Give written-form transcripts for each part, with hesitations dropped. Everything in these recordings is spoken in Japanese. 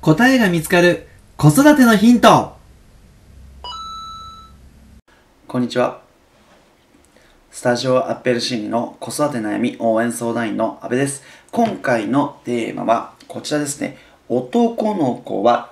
答えが見つかる子育てのヒント。こんにちは。スタジオアッペルシーニの子育て悩み応援相談員の阿部です。今回のテーマはこちらですね。男の子は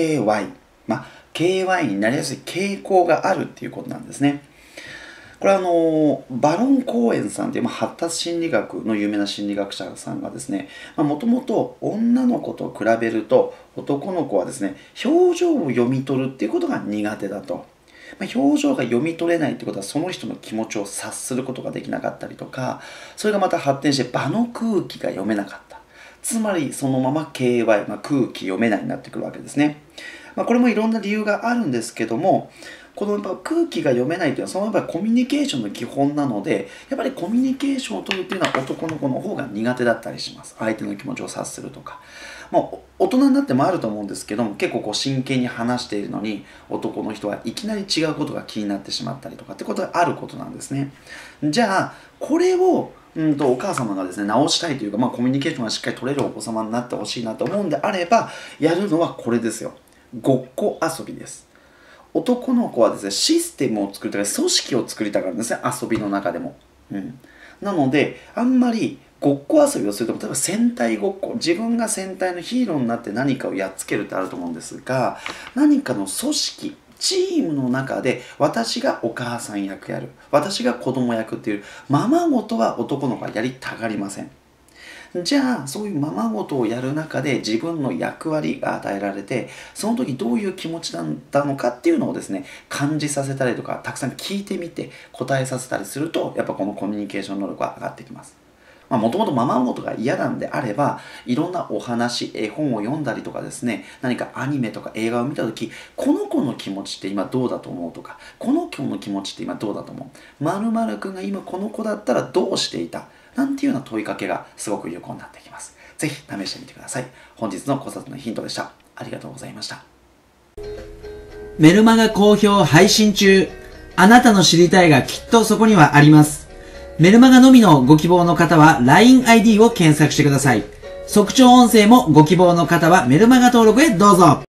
KY。KY になりやすい傾向があるっていうことなんですね。これはバロン・コーエンさんという発達心理学の有名な心理学者さんがですね、もともと女の子と比べると男の子はですね、表情を読み取るっていうことが苦手だと。表情が読み取れないってことはその人の気持ちを察することができなかったりとか、それがまた発展して場の空気が読めなかった。つまりそのまま KY、空気読めないになってくるわけですね。これもいろんな理由があるんですけども、このやっぱ空気が読めないというのはそのやっぱりコミュニケーションの基本なので、やっぱりコミュニケーションを取るっていうのは男の子の方が苦手だったりします。相手の気持ちを察するとか。もう大人になってもあると思うんですけども、結構真剣に話しているのに男の人はいきなり違うことが気になってしまったりとかってことがあることなんですね。じゃあこれをお母様がですね、直したいというか、コミュニケーションがしっかり取れるお子様になってほしいなと思うんであれば、やるのはこれですよ。ごっこ遊びです。男の子はですね、システムを作りたい、組織を作りたがるんですね、遊びの中でも。なので、あんまりごっこ遊びをすると、例えば戦隊ごっこ、自分が戦隊のヒーローになって何かをやっつけるってあると思うんですが、何かの組織、チームの中で私がお母さん役やる、私が子供役っていう、ままごとは男の子はやりたがりません。じゃあそういうままごとをやる中で自分の役割が与えられて、その時どういう気持ちだったのかっていうのをですね、感じさせたりとか、たくさん聞いてみて答えさせたりすると、やっぱこのコミュニケーション能力は上がってきます。もともとままごとが嫌なんであれば、いろんなお話、絵本を読んだりとかですね、何かアニメとか映画を見た時、この子の気持ちって今どうだと思うとか、この子の気持ちって今どうだと思う、〇〇くんが今この子だったらどうしていた、なんていうような問いかけがすごく有効になってきます。ぜひ試してみてください。本日の子育てのヒントでした。ありがとうございました。メルマガ好評配信中。あなたの知りたいがきっとそこにはあります。メルマガのみのご希望の方は LINE ID を検索してください。速聴音声もご希望の方はメルマガ登録へどうぞ。